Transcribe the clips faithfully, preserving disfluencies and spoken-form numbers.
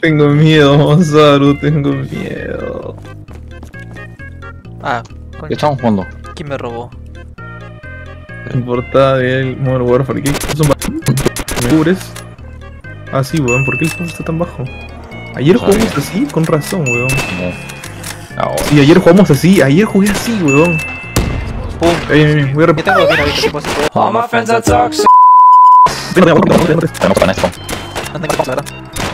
Tengo miedo, Masaru, tengo miedo. Ah, ¿Qué estamos jugando? ¿quién me robó? En portada del Modern Warfare, ¿qué son? ¿Me cubres? Ah, sí, weón, ¿por qué el juego está tan bajo? Ayer No sabía. jugamos así, con razón, weón. No. Ahora. Sí, ayer jugamos así, ayer jugué así, weón. ¡Pum! Ey, ey, ey, voy a Yo repetir. tengo que ir ahorita, ¿qué pasa? All my friends are toxic. Tenemos para esto. Anda en el ¿verdad?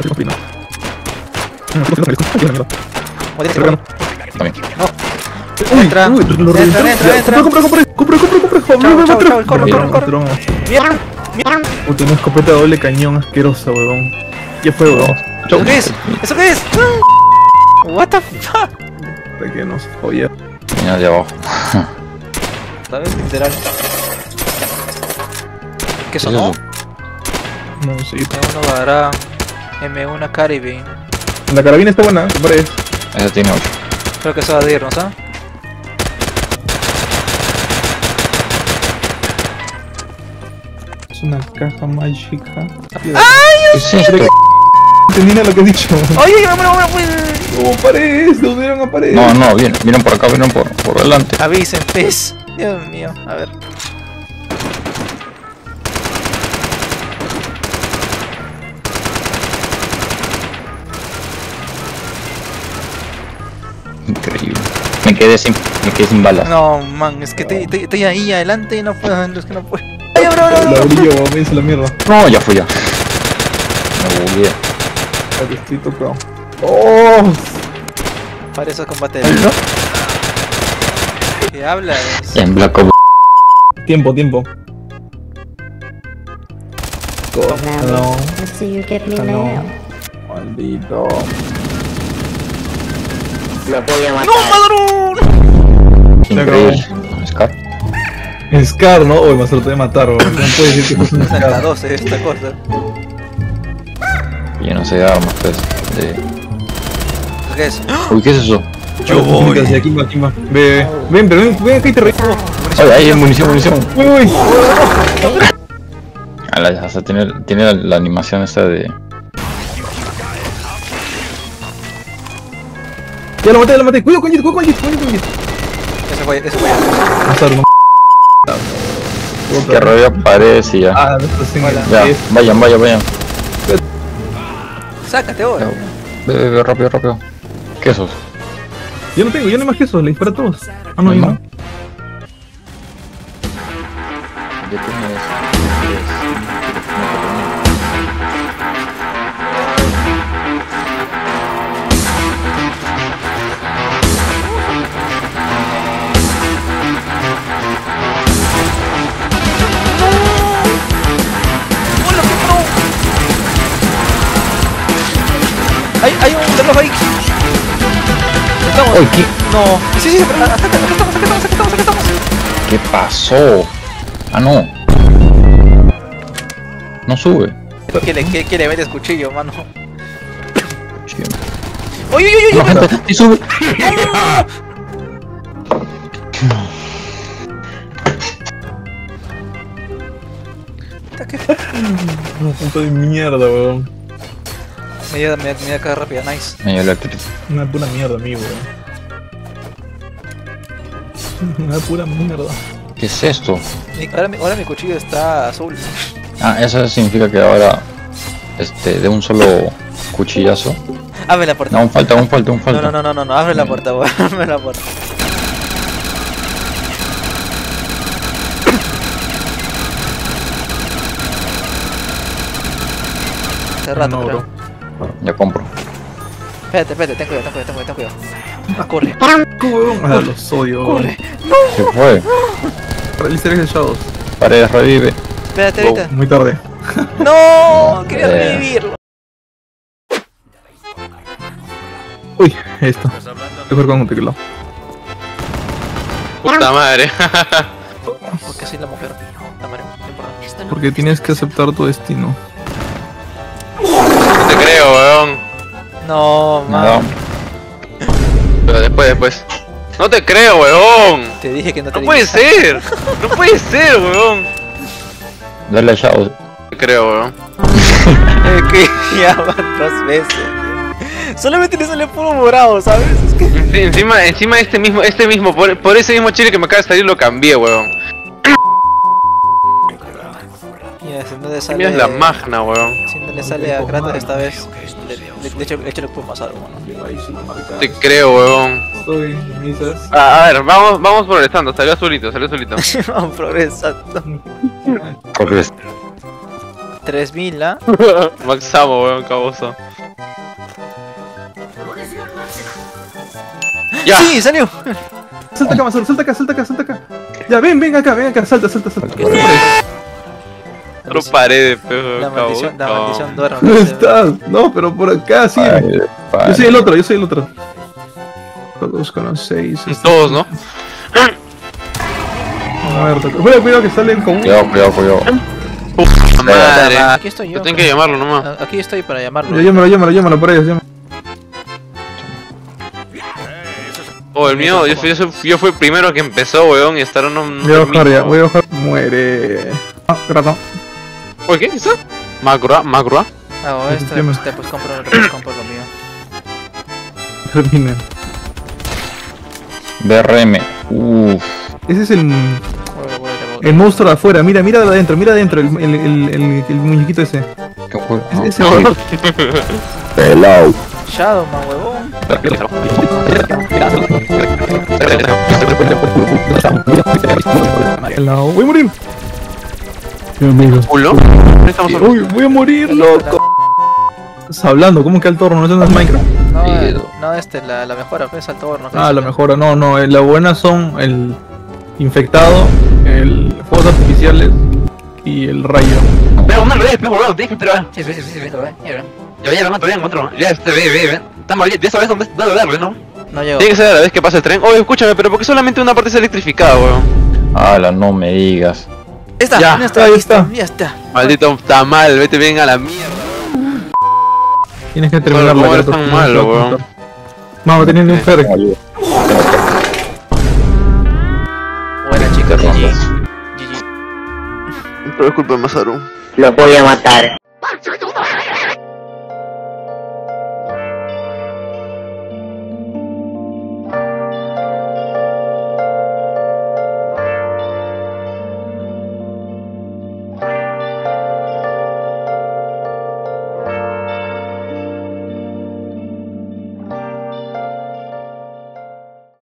¿O tienes que ir? También. Uy, Entra. uy, lo Entra, reventó. entra, Ya, entra. Compra, compra, compra, compra, compra, compra. Chao, Compra, chao, compra. chao, corre, Compra, corre, corre. compra. ¡Mierda! ¡Mierda! Puta, una escopeta de doble cañón asquerosa, weón. Ya fue, weón. ¿Eso qué es? ¿Eso qué es? What the fuck? De que nos joya. Mira de abajo. ¿Sabes? Literal. ¿Qué ¿Qué sonó? es eso? No, sí. M uno Barán, M uno Caribbean. La carabina está buena, ¿te parece? Ese tiene ocho. Creo que eso va a irnos, ¿ah? Es una caja mágica. ¿Qué es esto? No entendí nada lo que has dicho. ¡Ay, ay, ay, ay, ay! ¿Cómo paredes? ¿Dónde eran a paredes? No, no, vienen, vienen por acá, vienen por, por delante. Avisen, pez. Dios mío, a ver. Increíble. Me quedé sin, me quedé sin balas. No, man, es que te- te- estoy ahí adelante y no puedo, es que no puedo. ¡Ay, bro, bro, La bro! brillo, me hizo la mierda. No, ya fui ya. Me bugueé. Ya te estoy tocado. ¡Oh! Para eso combate. ¿No? ¿Qué hablas? En Black Ops. Tiempo, tiempo. No, Let's see you get me no. now. Maldito. ¡No, madrón! Increíble. Scar. Scar, ¿no? Uy, Masaru te voy a matar, weón. No puedes decir que es un Es hasta Scar. doce esta cosa. Yo no sé de armas, pues. De... ¿Qué es? Uy, ¿qué es eso? Yo voy. Hacia aquí va, aquí va. Ve, ven, pero ven, ven acá y te reír. Oye, ahí hay munición, munición. Uy, uy. A la, hasta tiene, tiene la, la animación esta de... Ya lo maté, ya lo maté. Cuidado con Jit, cuidado con Jit, cuidado con Jit. Ese fue, ese fue. Masaru, no. Que rodea paredes y ya. Ah, no estás en Hola. el Ya, diez. vayan, vayan, vayan. Sácate ahora. Ve, ve, ve, rápido, rápido. ¿Qué es eso? Yo no tengo, yo no hay más que eso, le dispara a todos. Ah, no, yo no. Ya tienes... ¡Hola, qué pro! Hay, hay un reloj ahí. Estamos. Uy, ¿qué? No. Sí, sí, pero acá, acá estamos, acá estamos, acá estamos, acá estamos. ¿Qué pasó? Ah, no. No sube. ¿Qué le, qué, qué le metes cuchillo, mano? Sí. ¡Uy, uy, uy, No, uy! gente, sí sube. Una puta de mierda, weón. Media, media, media carga rápida, nice. Medio eléctrico. Una pura mierda, amigo, weón. Una pura mierda. ¿Qué es esto? Mi- Ahora, mi- ahora mi cuchillo está azul. Ah, eso significa que ahora... Este, de un solo cuchillazo. Abre la puerta. No, aún falta, aún falta, aún No, falta. no, no, no, no, no, abre la puerta, weón. Abre la puerta. Hace rato, No, creo. bro. Ya compro. Espérate, espérate, ten cuidado, ten cuidado, ten cuidado, ten cuidado. Ah, corre, Ah, los odio, weón. corre. ¿Qué fue? Realizar de Shadows. Paredes revive. Espérate Oh, ahorita. muy tarde. No, quería Eh. revivirlo. Uy, esto. Mejor con un teclado. Puta madre. Porque soy la mujer. La madre, no importa. Porque tienes que aceptar tu destino. No te creo, weón. No, man. Nada. Pero después, después. No te creo, weón. Te dije que no te No puede dije. ser. No puede ser, weón. Dale a Shadow. No te creo, weón. Eh, que ya van dos veces. Solamente le sale puro morado, ¿sabes? Es que... Sí, encima, encima este mismo, este mismo, por, por ese mismo chile que me acaba de salir lo cambié, weón. Mira, si no le sale... Mira, es la magna, weón. Si no le sale a Kratos esta vez, le, le, le echo, le echo le puedo más algo, mano. Te creo, weón. Estoy misas. Ah, a ver, vamos, vamos progresando, salió solito, salió solito. Vamos progresando. Progres. tres mil, ¿ah? Maxamo, weón, caboso. Ya. ¡Sí, salió! Salta acá, Mazaro, salta acá, salta acá, salta acá. Ya, ven, ven acá, ven acá, salta, salta, salta. Otro pared de pejo, La maldición, la cabrón. maldición duerme. ¿Dónde estás? No, pero por acá, sí. Ay, Yo soy el otro, yo soy el otro. Todos con los seis. Todos, ¿no? A ver, toca. Cuidado, cuidado que salen con. Cuidado, cuidado, cuidado. Puta madre. Aquí estoy yo. Yo tengo que llamarlo nomás. A- Aquí estoy para llamarlo. Ya, llámalo, llámalo, llámalo por ellos, llámalo. Oh, el mío, yo fui, yo fui, yo fui el primero que empezó, weón, y hasta ahora no, no Voy a bajar ya, termino. voy a bajar. Muere. Ah, rato. Oye, ¿qué es eso? Macroa, macroa. Ah, o este, Llama. pues, te, pues compro, pues, compro lo mío. Termina. B R M. Uff. Ese es el. Voy, voy, voy. El monstruo de afuera. Mira, mira de adentro, mira de adentro. El, el, el, el, el muñequito ese. ¿Qué juego? Ese No. Hello. Shadowman, huevón. Hello. Voy a morir. Mi amigo. ¿Culo? ¿Dónde estamos hablando? Uy, voy a morir, loco. Estás hablando, ¿cómo que al torno? ¿No es Minecraft? No, Sí, eh, no. no, este, la, la mejora, pues, al torno. Ah, la mejora, no, no. eh, La buena son el infectado, el fuegos artificiales y el rayo. Pero no lo ves, pero bueno, tienes que esperar. Sí, sí, sí, sí, sí, ya, ya, ya, no, todavía encuentro. Ya, este, ve, ve, ve. Estamos, ya sabes dónde dónde darle, ¿no? No llego. Tiene que ser a la vez que pasa el tren. Oye, escúchame, pero ¿por qué solamente una parte está electrificada, weón? Ala, no me digas. Está, Ya, ya está, ahí listo, está. ya está. Maldito tamal, vete bien a la mierda. Tienes que terminar ¿Cómo la eres carta. tan malo, weón? Vamos, teniendo un Fer. Ayuda. Buena chica, G G. G G. Pero es culpa de Masaru. Lo voy a matar.